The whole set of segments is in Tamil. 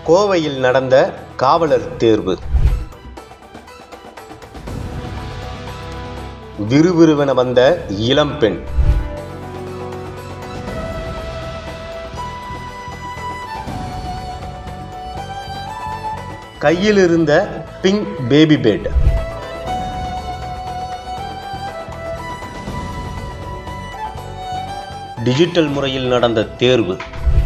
கோவையில் நடந்த காவலர் தேர்வு. விறுவிறுவென வந்த இளம்பெண். கையில் இருந்த பிங்க் பேபி பெட். டிஜிட்டல் முறையில் நடந்த தேர்வு.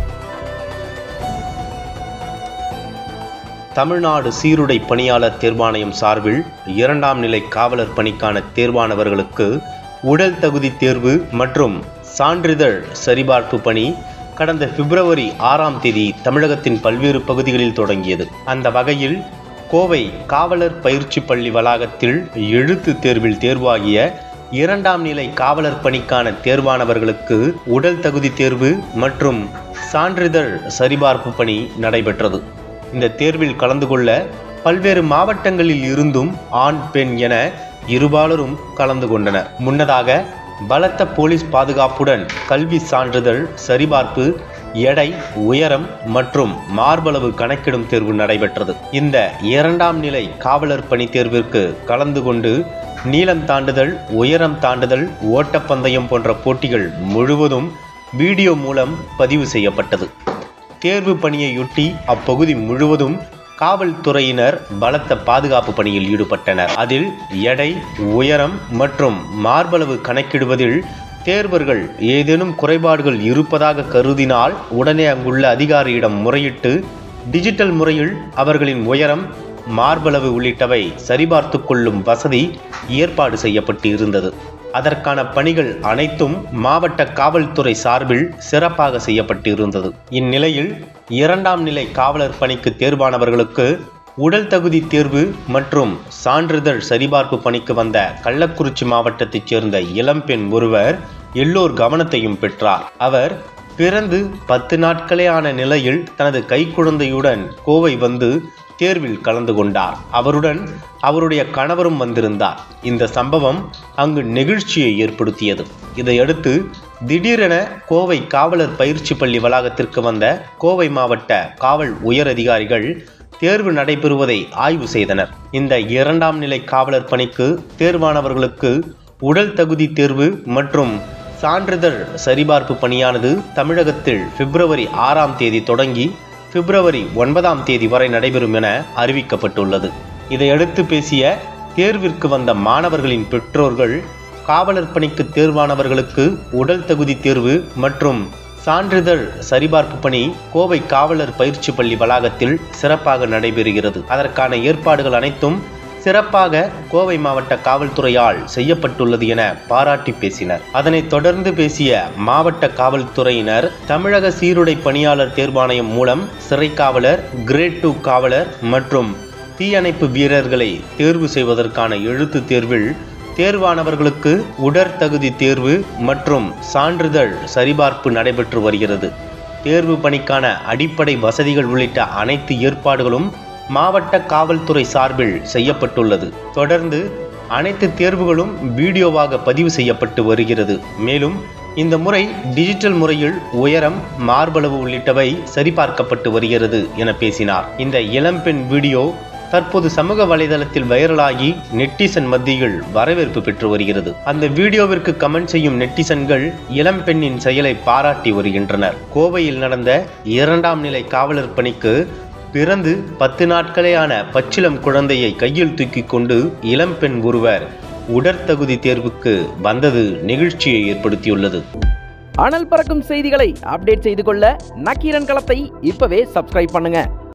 தமிழ்நாடு சீருடை பணியாளர் தேர்வாணையம் சார்பில் 2ஆம் நிலை காவலர் பணிக்கான தேர்வானவர்களுக்கு உடல் தகுதி தேர்வு மற்றும் சான்றிதழ் சரிபார்ப்பு பணி கடந்த பிப்ரவரி 6ஆம் தேதி தமிழகத்தின் பல்வேறு பகுதிகளில் தொடங்கியது. அந்த வகையில் கோவை காவலர் பயிற்சி பள்ளி வளாகத்தில் எழுத்து தேர்வில் தேர்வாகிய 2ஆம் நிலை காவலர் பணிக்கான தேர்வானவர்களுக்கு உடல் தகுதி தேர்வு மற்றும் சான்றிதழ் சரிபார்ப்பு பணி நடைபெற்றது. இந்த தேர்வில் கலந்து கொள்ள பல்வேறு மாவட்டங்களில் இருந்தும் ஆண் பெண் என இருபாலரும் கலந்து கொண்டனர். முன்னதாக பலத்த போலீஸ் பாதுகாப்புடன் கல்வி சான்றிதழ் சரிபார்ப்பு, எடை, உயரம் மற்றும் மார்பளவு கணக்கிடும் தேர்வு நடைபெற்றது. இந்த 2ஆம் நிலை காவலர் பணி தேர்விற்கு கலந்து கொண்டு நீளம் தாண்டுதல், உயரம் தாண்டுதல், ஓட்டப்பந்தயம் போன்ற போட்டிகள் முழுவதும் வீடியோ மூலம் பதிவு செய்யப்பட்டது. தேர்வு பணியையொட்டி அப்பகுதி முழுவதும் காவல்துறையினர் பலத்த பாதுகாப்பு பணியில் ஈடுபட்டனர். அதில் எடை, உயரம் மற்றும் மார்பளவு கணக்கிடுவதில் தேர்வர்கள் ஏதேனும் குறைபாடுகள் இருப்பதாக கருதினால் உடனே அங்குள்ள அதிகாரியிடம் முறையிட்டு டிஜிட்டல் முறையில் அவர்களின் உயரம், மார்பளவு உள்ளிட்டவை சரிபார்த்து கொள்ளும் வசதி ஏற்பாடு செய்யப்பட்டு இருந்தது. அதற்கான பணிகள் அனைத்தும் மாவட்ட காவல்துறை சார்பில் சிறப்பாக செய்யப்பட்டு இருந்தது. இந்நிலையில் 2ஆம் நிலை காவலர் பணிக்கு தேர்வானவர்களுக்கு உடல் தகுதி தேர்வு மற்றும் சான்றிதழ் சரிபார்ப்பு பணிக்கு வந்த கள்ளக்குறிச்சி மாவட்டத்தைச் சேர்ந்த இளம்பெண் ஒருவர் எல்லோர் கவனத்தையும் பெற்றார். அவர் பிறந்து 10 நாட்களே ஆன நிலையில் தனது கைக்குழந்தையுடன் கோவை வந்து தேர்வில் கலந்து கொண்டார். அவருடன் அவருடைய கணவரும் வந்திருந்தார். இந்த சம்பவம் அங்கு நெகிழ்ச்சியை ஏற்படுத்தியது. இதையடுத்து திடீரென கோவை காவலர் பயிற்சி பள்ளி வளாகத்திற்கு வந்த கோவை மாவட்ட காவல் உயர் அதிகாரிகள் தேர்வு நடைபெறுவதை ஆய்வு செய்தனர். இந்த 2ஆம் நிலை காவலர் பணிக்கு தேர்வானவர்களுக்கு உடல் தகுதி தேர்வு மற்றும் சான்றிதழ் சரிபார்ப்பு பணியானது தமிழகத்தில் பிப்ரவரி 6ஆம் தேதி தொடங்கி பிப்ரவரி 9ஆம் தேதி வரை நடைபெறும் என அறிவிக்கப்பட்டுள்ளது. இதையடுத்து பேசிய தேர்விற்கு வந்த மாணவர்களின் பெற்றோர்கள் காவலர் பணிக்கு தேர்வானவர்களுக்கு உடல் தகுதி தேர்வு மற்றும் சான்றிதழ் சரிபார்ப்பு பணி கோவை காவலர் பயிற்சி பள்ளி வளாகத்தில் சிறப்பாக நடைபெறுகிறது. அதற்கான ஏற்பாடுகள் அனைத்தும் சிறப்பாக கோவை மாவட்ட காவல்துறையால் செய்யப்பட்டுள்ளது என பாராட்டி பேசினர். அதனைத் தொடர்ந்து பேசிய மாவட்ட காவல்துறையினர் தமிழக சீருடை பணியாளர் தேர்வாணையம் மூலம் சிறை காவலர், கிரேட் 2 காவலர் மற்றும் தீயணைப்பு வீரர்களை தேர்வு செய்வதற்கான எழுத்து தேர்வில் தேர்வானவர்களுக்கு உடற்தகுதி தேர்வு மற்றும் சான்றிதழ் சரிபார்ப்பு நடைபெற்று வருகிறது. தேர்வு பணிக்கான அடிப்படை வசதிகள் உள்ளிட்ட அனைத்து ஏற்பாடுகளும் மாவட்ட காவல்துறை சார்பில் செய்யப்பட்டுள்ளது. தொடர்ந்து அனைத்து தேர்வுகளும் வீடியோவாக பதிவு செய்யப்பட்டு வருகிறது. மேலும் இந்த முறை டிஜிட்டல் முறையில் உயரம், மார்பளவு உள்ளிட்டவை சரிபார்க்கப்பட்டு வருகிறது என பேசினார். இந்த இளம்பெண் வீடியோ தற்போது சமூக வலைதளத்தில் வைரலாகி நெட்டிசன் மத்தியில் வரவேற்பு பெற்று வருகிறது. அந்த வீடியோவிற்கு கமெண்ட் செய்யும் நெட்டிசன்கள் இளம்பெண்ணின் செயலை பாராட்டி வருகின்றனர். கோவையில் நடந்த 2ஆம் நிலை காவலர் பணிக்கு பிறந்து 10 நாட்களே ஆன பச்சிளம் குழந்தையை கையில் தூக்கி கொண்டு இளம்பெண் ஒருவர் உடற்தகுதி தேர்வுக்கு வந்தது நெகிழ்ச்சியை ஏற்படுத்தியுள்ளது. அனல் பறக்கும் செய்திகளை அப்டேட் செய்து கொள்ள நக்கீரன் களத்தை இப்பவே சப்ஸ்கிரைப் பண்ணுங்க.